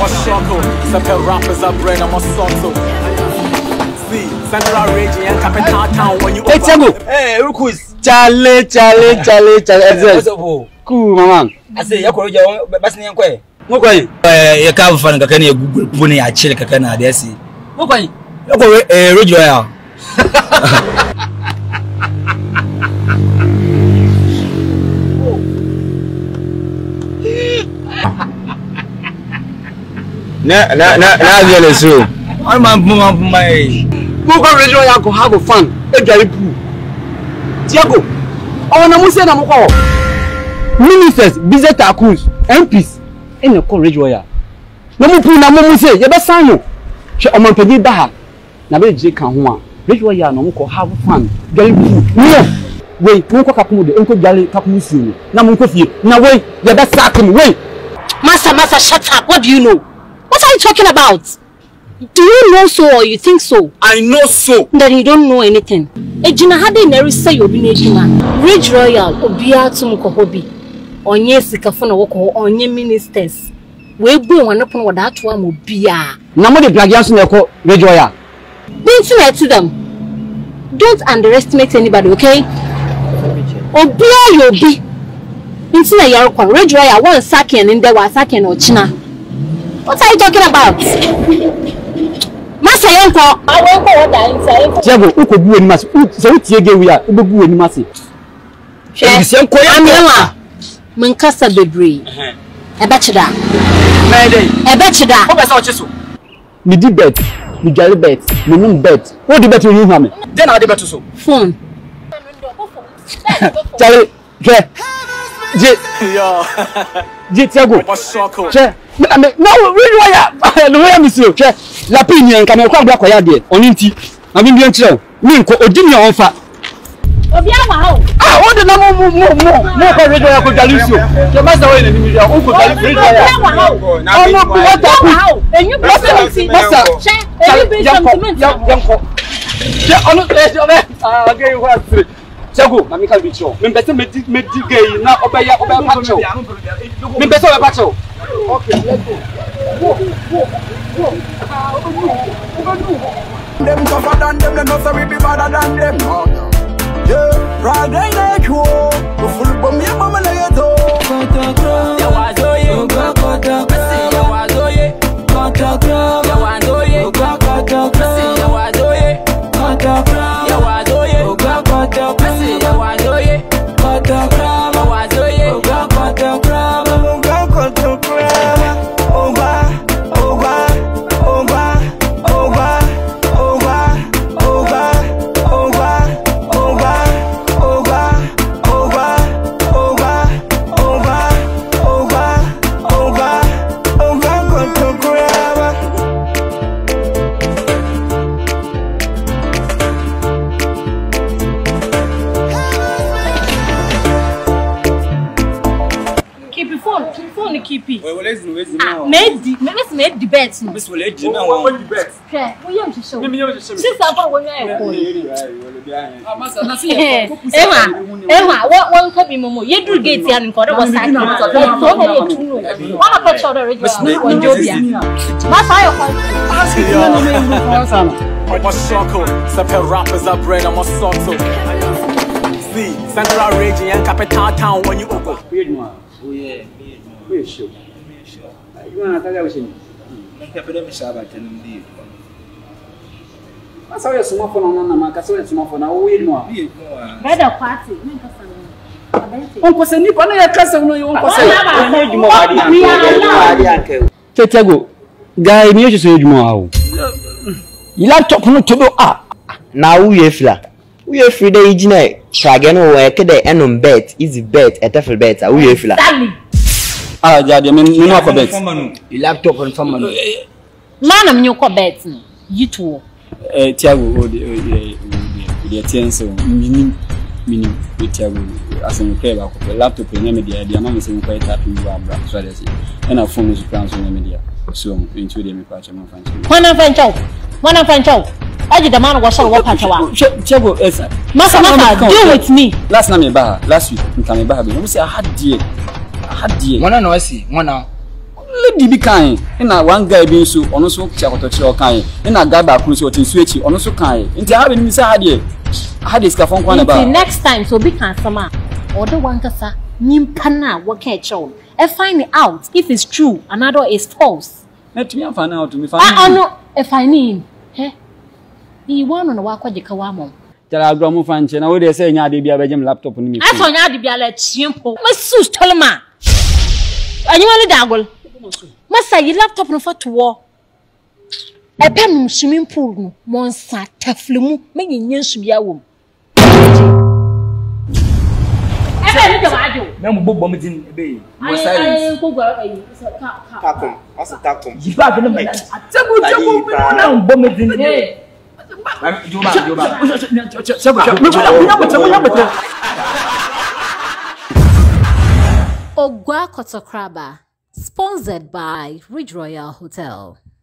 a struggle. Separate rappers are brain, I'm a subtle. See, Central Region and Capital Town when you Hey, Tiago. Hey, Rukus. Charlie. Cool, mama. I say, you're going to best name. What? You can't find a canny bunny, I chill a cana, they see. What? You're going to Roger. Now, so. I'm my Go Roger, go have fun. Tiago. Oh, no, Musa, no more. Ministers, business tycoons, MPs, and the courage warrior. No more put no say, you best sign you. She on my pedi daha. Na be je kan ho a. Rich warrior no more have fun. Gary food. No. Wait, no kapu de enko gale kapu su. Na mo ko fie. Na wait, you best sack me. Wait. Master, shut up. What do you know? What are you talking about? Do you know so or you think so? I know so. Then you don't know anything. Ejina hade neri say obi na ejina. Ridge Royal obia tum ko hobi. Onye sikafo na woko onye ministers. We bu wanapon wada ato am obia. Na mo de plagiaso na ko Ridge Royal. Don't let them. Don't underestimate anybody, okay? Obia yobi. Inti na yaro kwa Ridge Royal one second in there was second or china. What are you talking about? Master Yanko, I won't go what I'm saying. Tiago, who could do any mass? So we are able any massive. Mankasa Debris. A bachelor. A bachelor. What about you? Me did bet, me jolly bet, me moon bet. What the bet you have? Then I'll bet so. Phone. Charlie, Tiago. No, really, why? No, I miss you. La Pina and Camel Crab Quayadi, on Inti. I mean, the answer. We could Odinia on fat. Ah, what the number more radio I could lose you. The master way in the media. Oh, no, and you master. Tiago, na mika bicho. Me better me gay na obeya pacho. Me better obeya pacho. Okay, let's go. Them tougher than them, them not so we be better than them. Yeah, right there, you go full bomb, you mama na yeto. Ya wazoye, kota kasi ya wazoye, kota ya wazoye, kota kasi ya wazoye, kota ya wazoye, kota kasi ya wazoye, kota ya wazoye, kota Keepy. Made debates. Miss will let you know what debate. We have to show. She's about when Emma, what one copy momo? You do get the uncorrect was like one of the children. I'm a circle, separate rappers are brain, I'm a subtle. See, Central Region and Capital Town when you go. Oh, yeah. We're sure. You want to tell you? I saw your small phone on the market, so it's small phone. I will more. Better party. Uncle Sandy, one of your cousins, you won't say. Tiago, guy, me to say more. You like talking to do up. Now we are free the engineer. Shagan work the end bet, easy bet, a tough bet. We are free. Ah, Daddy, I mean, you know, you laptop and from man, I'm new bet. You too. Tiago, the attendance, meaning, Tiago, as an okay about the laptop in media, the amount is quite happy you are black strategy, and our phone is plans on the media. So, into the patch of my friends. One of Fancho. I did the man was all what Tiago, Master, deal with me. Last night, last week, in Kamibabi, we say I had dear. One I see, one now. lady bi kan na one guy bi so ono so chakotochire kan na guy ba kunu so otinsu echi ono so kan nti ha be ni say ha de ska fon kwa na ba next time so be can sama order one kasa nyimpa na wo ka echo e find it out if it's true another is false na tumi afa na out me fa ono e find him he the one on wa kwaje ka wa mo tara agro mu fa nche na wo de say nya de bia bejem laptop ni mi aso nya de bia la chiempo masu tolma anyima le dagol masa yi laptop no fatowo e penum swimming pool no monsa taflemu menyenyen su bia wom e be ni jawajo me mo bobbo me din be mo silence ko gwa ayi Takum. Asa takum. jiba be no me tabu na bobbo me din be Juba. Ogwa Kotokraba, sponsored by Ridge Royal Hotel.